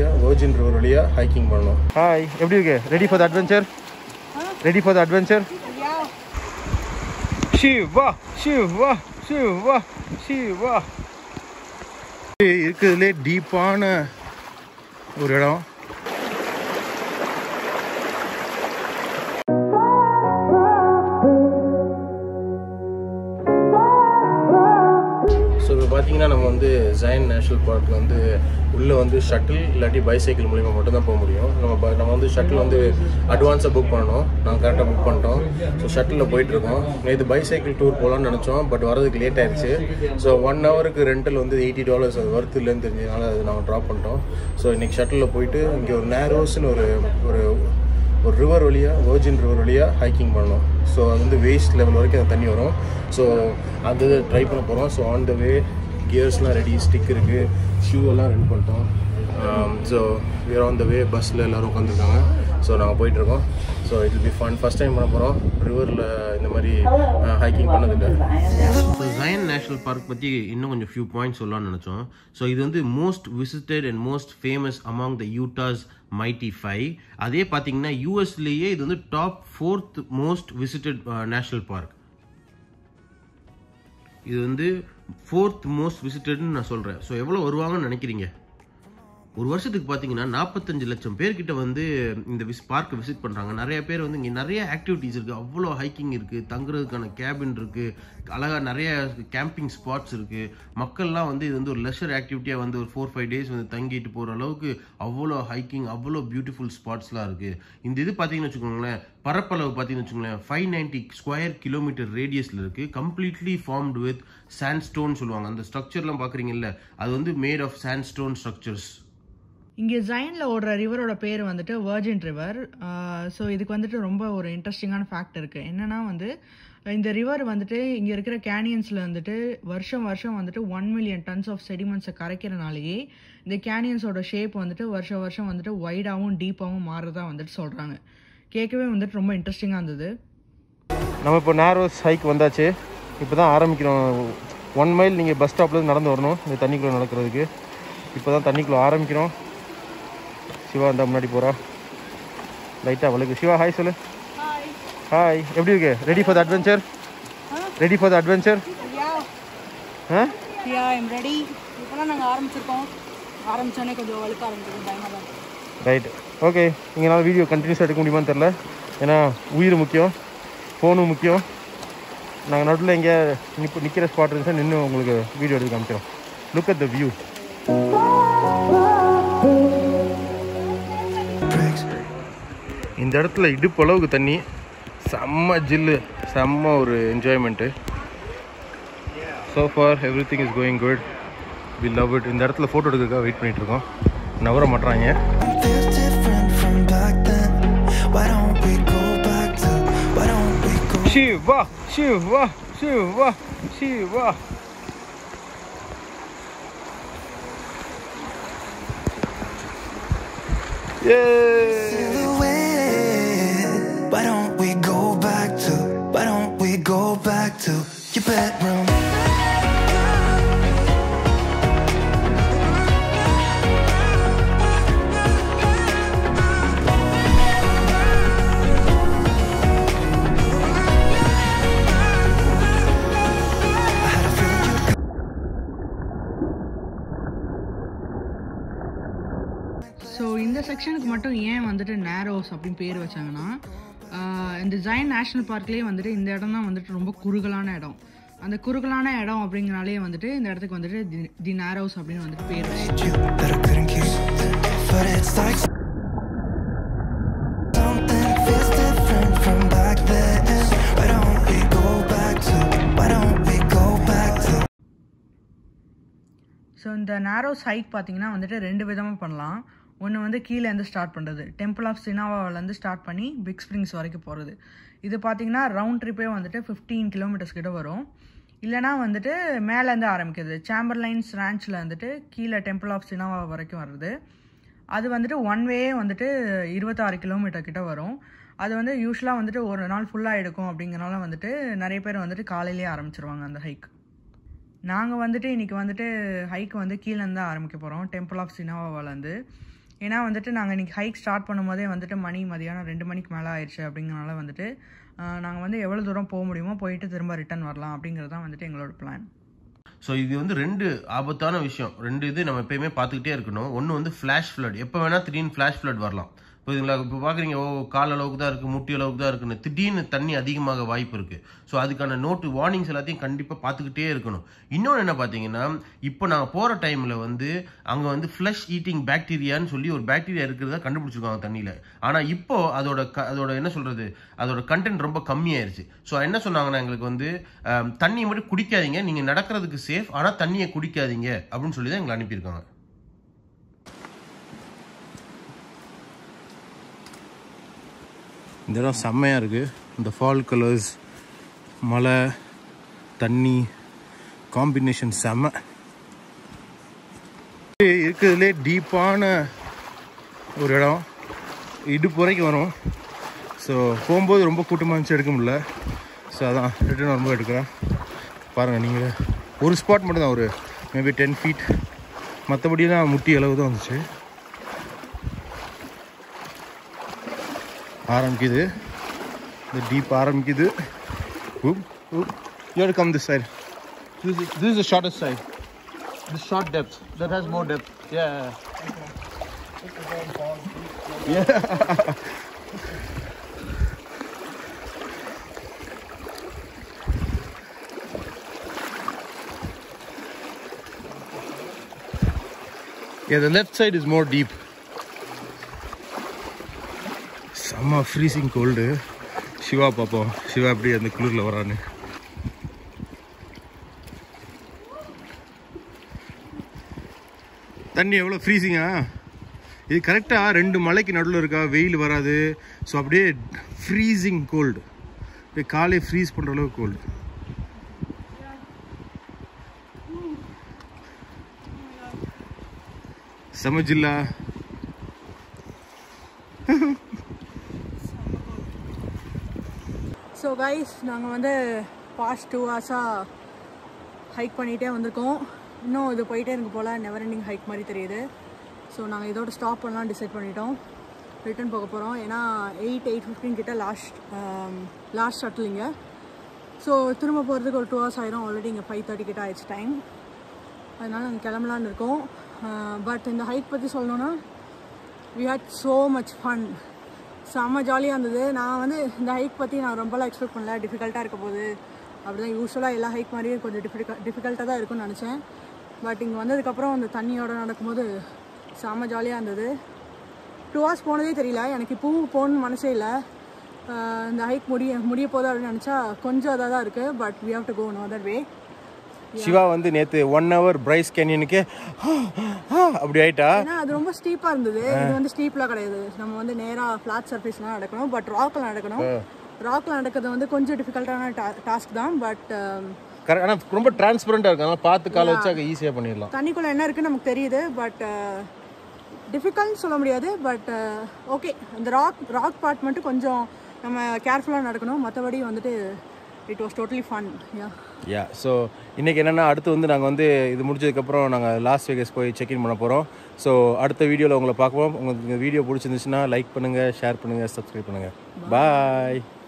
Virgin River வழியா hiking பண்ணோம். Hi, எப்படி இருக்கு? Ready for the adventure? Ready for the adventure? Siva Siva Siva Siva. இருக்குதுலே டீப்பான ஒரு இடம். ஸோ இப்போ பார்த்தீங்கன்னா நம்ம வந்து ஜயன் நேஷ்னல் பார்க்கில் வந்து உள்ளே வந்து ஷட்டில் இல்லாட்டி பைசைக்கிள் மூலிமா மட்டும்தான் போக முடியும். நம்ம வந்து ஷட்டில் வந்து அட்வான்ஸாக புக் பண்ணணும். நாங்கள் கரெக்டாக புக் பண்ணிட்டோம். ஸோ ஷட்டிலில் போயிட்டுருக்கோம். நேற்று பைசைக்கிள் டூர் போகலான்னு நினச்சோம், பட் வரதுக்கு லேட் ஆயிடுச்சு. ஸோ 1 ஹவருக்கு ரெண்டல் வந்து $80 அது ஒர்த்து இல்லைன்னு தெரிஞ்சதுனால அது நாங்கள் ட்ராப் பண்ணிட்டோம். ஸோ இன்றைக்கி ஷட்டிலில் போயிட்டு இங்கே ஒரு நேரோஸ்ன்னு ஒரு ரிவர் வழியாக Virgin River வழியாக ஹைக்கிங் பண்ணோம். ஸோ அது வந்து வேஸ்ட் லெவல் வரைக்கும் அந்த தண்ணி வரும். ஸோ அது ட்ரை பண்ண போகிறோம். ஸோ ஆன் த வே கியர்ஸ்லாம் ரெடி, ஸ்டிக் இருக்குது, ஷூ எல்லாம் ரெடி பண்ணிட்டோம். So we are on the way. பஸ்ஸில் எல்லோரும் உட்காந்துருக்காங்க. ஸோ நாங்கள் போயிட்டுருக்கோம். So it will be fun. First time பண்ண போகிறோம். ரிவரில் இந்த மாதிரி ஹைக்கிங் பண்ணதில்லை. ஸோ ஜயன் நேஷ்னல் பார்க் பற்றி இன்னும் கொஞ்சம் ஃபியூ பாயிண்ட்ஸ் சொல்லலாம்னு நினச்சோம். ஸோ இது வந்து most visited and most famous among the Utah's Mighty 5. அதே பார்த்தீங்கன்னா யூஎஸ்லேயே இது வந்து top 4th most visited national park. இது வந்து 4th மோஸ்ட் விசிட்டட்னு நான் சொல்கிறேன். ஸோ எவ்வளோ வருவாங்கன்னு நினைக்கிறீங்க? ஒரு வருஷத்துக்கு பார்த்தீங்கன்னா 45 லட்சம் பேர்கிட்ட வந்து இந்த பார்க்கை விசிட் பண்ணுறாங்க. நிறைய பேர் வந்து இங்கே நிறைய ஆக்டிவிட்டீஸ் இருக்குது. அவ்வளோ ஹைக்கிங் இருக்குது, தங்குறதுக்கான கேபின் இருக்குது, அழகாக நிறைய கேம்பிங் ஸ்பாட்ஸ் இருக்குது. மக்கள்லாம் வந்து இது வந்து ஒரு லெஷர் ஆக்டிவிட்டியாக வந்து ஒரு 4-5 டேஸ் வந்து தங்கிட்டு போகிற அளவுக்கு அவ்வளோ ஹைக்கிங், அவ்வளோ பியூட்டிஃபுல் ஸ்பாட்ஸ்லாம் இருக்குது. இந்த இது பார்த்தீங்கன்னு வச்சுக்கோங்களேன், பரப்பளவு பார்த்தீங்கன்னு வச்சுக்கோங்களேன் 590 ஸ்கொயர் கிலோமீட்டர் ரேடியஸில் இருக்குது. கம்ப்ளீட்லி ஃபார்ம்டு வித் சாண்ட்ஸ்டோன் சொல்லுவாங்க. அந்த ஸ்ட்ரக்சர்லாம் பார்க்குறீங்கல்ல, அது வந்து மேட் ஆஃப் சாண்ட்ஸ்டோன் ஸ்ட்ரக்சர்ஸ். இங்கே ஜயனில் ஓடுற ரிவரோட பேர் வந்துட்டு வர்ஜின் ரிவர். ஸோ இதுக்கு வந்துட்டு ரொம்ப ஒரு இன்ட்ரெஸ்டிங்கான ஃபேக்ட் இருக்குது. என்னென்னா வந்து இந்த ரிவர் வந்துட்டு இங்கே இருக்கிற கேனியன்ஸில் வந்துட்டு வருஷம் வந்துட்டு 1 மில்லியன் டன்ஸ் ஆஃப் செடிமெண்ட்ஸை கரைக்கிறனாலேயே இந்த கேனியன்ஸோட ஷேப் வந்துட்டு வருஷம் வந்துட்டு வைடாகவும் டீப்பாகவும் மாறுறதா வந்துட்டு சொல்கிறாங்க. கேட்கவே வந்துட்டு ரொம்ப இன்ட்ரெஸ்டிங்காக இருந்தது. நம்ம இப்போ நேரோஸ் ஹைக் வந்தாச்சு. இப்போ தான் ஆரம்பிக்கிறோம். 1 மைல் நீங்கள் பஸ் ஸ்டாப்லேருந்து நடந்து வரணும் இந்த தண்ணிக்குள்ளே நடக்கிறதுக்கு. இப்போ தான் தண்ணிக்குள்ளே ஆரம்பிக்கிறோம். சிவா அந்த முன்னாடி போகிறா, லைட்டாக அவளுக்கு. சிவா ஹாய் சொல்லு. ஹாய், எப்படி இருக்கு? Ready for the adventure? Ready for the adventure? Ready. இப்போலாம் நாங்கள் ஆரம்பிச்சிருக்கோம். ஆரம்பித்தோடனே கொஞ்சம் வழுக்க ஆரம்பிச்சிருக்கோம். Right, okay. இங்கேனால வீடியோ கண்டினியூஸாக எடுக்க முடியுமான்னு தெரில. ஏன்னா உயிர் முக்கியம், ஃபோனும் முக்கியம். நாங்கள் நடுவில் எங்கே நிற்கிற ஸ்பாட் இருந்துச்சா நின்று உங்களுக்கு வீடியோ எடுத்து காமிக்கிறோம். Look at the view. இந்த இடத்துல இடுப்பு அளவுக்கு தண்ணி, செம்ம ஜில்லு, செம்ம ஒரு enjoyment. So far everything is going good. We love it. இந்த இடத்துல ஃபோட்டோ எடுக்கிறதுக்காக வெயிட் பண்ணிகிட்ருக்கோம். நவர மாட்டுறாங்க. Siva Siva Siva Siva. Why don't we go back to your bedroom? So இந்த செக்ஷனுக்கு மட்டும் ஏன் வந்துட்டு நேரோஸ் அப்படின்னு பேர் வச்சாங்கன்னா, இந்த ஜயன் நேஷ்னல் பார்க்லேயே வந்துட்டு இந்த இடம் தான் வந்துட்டு ரொம்ப குறுகலான இடம். அந்த குறுகலான இடம் அப்படிங்கிறனாலே வந்துட்டு இந்த இடத்துக்கு வந்துட்டு தி நேரோஸ் அப்படின்னு வந்துட்டு பேர் வச்சு. ஸோ இந்த நேரோஸ் ஹைக் பார்த்தீங்கன்னா வந்துட்டு 2 விதமாக பண்ணலாம். ஒன்று வந்து கீழேருந்து ஸ்டார்ட் பண்ணுறது, டெம்பிள் ஆஃப் சினாவாவிலேருந்து ஸ்டார்ட் பண்ணி பிக் ஸ்ப்ரிங்ஸ் வரைக்கும் போகிறது. இது பார்த்தீங்கன்னா ரவுண்ட் ட்ரிப்பே வந்துட்டு 15 கிலோமீட்டர்ஸ் கிட்ட வரும். இல்லைனா வந்துட்டு மேலேருந்து ஆரம்பிக்கிறது, சாம்பர்லைன்ஸ் ரேஞ்சில் வந்துட்டு கீழே டெம்பிள் ஆஃப் சினாவா வரைக்கும் வருது. அது வந்துட்டு 1 வே வந்துட்டு 26 கிலோமீட்டர் கிட்ட வரும். அது வந்து யூஸ்வலாக வந்துட்டு ஒரு நாள் ஃபுல்லாக எடுக்கும். அப்படிங்கிறனால வந்துட்டு நிறைய பேர் வந்துட்டு காலையிலேயே ஆரம்பிச்சிருவாங்க அந்த ஹைக். நாங்கள் வந்துட்டு இன்றைக்கி வந்துட்டு ஹைக் வந்து கீழேருந்து தான் ஆரம்பிக்க போகிறோம், டெம்பிள் ஆஃப் சினாவாவிலேருந்து. ஏன்னா வந்துட்டு நாங்கள் இன்றைக்கி ஹைக் ஸ்டார்ட் பண்ணும்போதே வந்துட்டு மதியானம் 2 மணிக்கு மேலே ஆயிடுச்சு. அப்படிங்கிறனால வந்துட்டு நாங்கள் வந்து எவ்வளோ தூரம் போக முடியுமோ போயிட்டு திரும்ப ரிட்டர்ன் வரலாம் அப்படிங்கிறது தான் வந்துட்டு எங்களோட பிளான். ஸோ இது வந்து 2 ஆபத்தான விஷயம். 2 இது நம்ம எப்பயுமே பார்த்துக்கிட்டே இருக்கணும். ஒன்று வந்து ஃப்ளாஷ் ஃப்ளட். எப்போ வேணால் திடீர்னு ஃப்ளாஷ் ஃப்ளட் வரலாம். புரியுதுங்களா? இப்போ பார்க்குறீங்க, கால் அளவுக்கு தான் இருக்குது, முட்டி அளவுக்கு தான் இருக்குன்னு திடீர்னு தண்ணி அதிகமாக வாய்ப்பு இருக்குது. ஸோ அதுக்கான வார்னிங்ஸ் எல்லாத்தையும் கண்டிப்பாக பார்த்துக்கிட்டே இருக்கணும். இன்னொன்று என்ன பார்த்தீங்கன்னா, இப்போ நாங்கள் போகிற டைமில் வந்து அங்கே வந்து ஃப்ளஷ் ஈட்டிங் பாக்டீரியான்னு சொல்லி ஒரு பாக்டீரியா இருக்கிறத கண்டுபிடிச்சிருக்காங்க தண்ணியில். ஆனால் இப்போ அதோட என்ன சொல்கிறது, அதோட கண்டென்ட் ரொம்ப கம்மியாயிருச்சு. ஸோ என்ன சொன்னாங்கன்னா, எங்களுக்கு வந்து தண்ணியை மட்டும் குடிக்காதீங்க, நீங்கள் நடக்கிறதுக்கு சேஃப், ஆனால் தண்ணியை குடிக்காதீங்க அப்படின்னு சொல்லி தான் எங்களை அனுப்பியிருக்காங்க. இந்த இடம் செம்மையாக இருக்குது. இந்த ஃபால் கலர்ஸ், மலை, தண்ணி காம்பினேஷன் செம்ம. இருக்கிறதுலே டீப்பான ஒரு இடம், இடுப்பு வரைக்கும் வரும். ஸோ போகும்போது ரொம்ப கூட்டமாக இருந்துச்சு, எடுக்க முடியல. ஸோ அதான் ரிட்டர்ன் வரும்போது எடுக்கிறேன். பாருங்கள், நீங்கள் ஒரு ஸ்பாட் மட்டும் தான், ஒரு மேபி 10 feet, மற்றபடியெல்லாம் முட்டி அளவு தான் வந்துச்சு. ஆரம்பிக்குது, இந்த டீப் ஆரம்பிக்குது. You have to come this side. This is the shortest side. This short depth. That has more depth. Yeah. Yeah. Yeah, the left side is more deep. செம்ம ஃப்ரீசிங் கோல்டு. சிவா பார்ப்போம், சிவா எப்படி அந்த குளிரில் வரான்னு. தண்ணி எவ்வளோ ஃப்ரீசிங்கா! இது கரெக்டாக 2 மலைக்கு நடுவில் இருக்கா, வெயில் வராது. ஸோ அப்படியே ஃப்ரீசிங் கோல்டு, அப்படியே காலே ஃப்ரீஸ் பண்ணுற அளவுக்கு கோல்டு. சமஜில்லா. ஸோ கைஸ், நாங்கள் வந்து பாஸ்ட் 2 hours ஹைக் பண்ணிகிட்டே வந்திருக்கோம். இன்னும் இது போயிட்டே இருக்கு போல், நெவர் எண்டிங் ஹைக் மாதிரி தெரியுது. ஸோ நாங்கள் இதோட ஸ்டாப் பண்ணலாம் டிசைட் பண்ணிட்டோம். ரிட்டர்ன் போக போகிறோம். ஏன்னா 8:15 கிட்ட லாஸ்ட் ஷட்டிலிங்க. ஸோ திரும்ப போகிறதுக்கு ஒரு 2 hours ஆயிரும். ஆல்ரெடி இங்கே 5:30 கிட்ட ஆயிடுச்சு டைம். அதனால் நாங்கள் கிளம்பலான்னு இருக்கோம். பட் இந்த ஹைக் பற்றி சொல்லணுன்னா, we had so much fun. செம்ம ஜாலியாக இருந்தது. நான் வந்து இந்த ஹைக் பற்றி நான் ரொம்பலாம் எக்ஸ்பெக்ட் பண்ணல, டிஃபிகல்ட்டாக இருக்க போகுது. அப்படி தான் யூஸ்வலாக எல்லா ஹைக் மாதிரியும் கொஞ்சம் டிஃபிகல்ட்டாக தான் இருக்கும்னு நினச்சேன். பட் இங்கே வந்ததுக்கப்புறம் அந்த தண்ணியோட நடக்கும்போது செம்ம ஜாலியாக இருந்தது. 2 hours போனதே தெரியல. எனக்கு இப்போவும் போகணுன்னு மனசே இல்லை. இந்த ஹைக் முடிய போகுது அப்படின்னு நினச்சா கொஞ்சம் அதாக தான் இருக்குது. But we have to go no other way. Siva வந்து நேற்று 1 hour பிரைஸ் கேனியனுக்கு அப்படி ஆயிட்டா. ஏன்னா அது ரொம்ப ஸ்டீப்பாக இருந்தது. இது வந்து ஸ்டீப்லாம் கிடையாது. நம்ம வந்து நேராக ஃப்ளாட் சர்ஃபேஸ்லாம் நடக்கணும். பட் ராக்கில் நடக்கணும். ராக்கில் நடக்கிறது வந்து கொஞ்சம் டிஃபிகல்ட்டான டாஸ்க் தான். பட் ஆனால் ரொம்ப டிரான்ஸ்பரண்டாக இருக்கும். அதனால் பார்த்து காலை வச்சு அங்கே ஈஸியாக பண்ணிடலாம். தண்ணிக்குள்ளே என்ன இருக்குன்னு நமக்கு தெரியுது. பட் டிஃபிகல்ட்னு சொல்ல முடியாது. பட் ஓகே, இந்த ராக் பார்ட் மட்டும் கொஞ்சம் நம்ம கேர்ஃபுல்லாக நடக்கணும். மற்றபடி வந்துட்டு it was totally fun. Yeah. So இன்றைக்கி என்னென்னா, அடுத்து வந்து நாங்கள் வந்து இது முடிச்சதுக்கப்புறம் நாங்கள் லாஸ் வேகஸ் போய் செக்இன் பண்ண போகிறோம். ஸோ அடுத்த வீடியோவில் உங்களை பார்க்குவோம். உங்களுக்கு இந்த வீடியோ பிடிச்சிருந்துச்சுன்னா லைக் பண்ணுங்கள், ஷேர் பண்ணுங்கள், சப்ஸ்கிரைப் பண்ணுங்கள். பாய்.